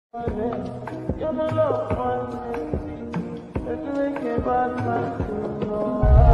You're the love one, let's make a bad man to know.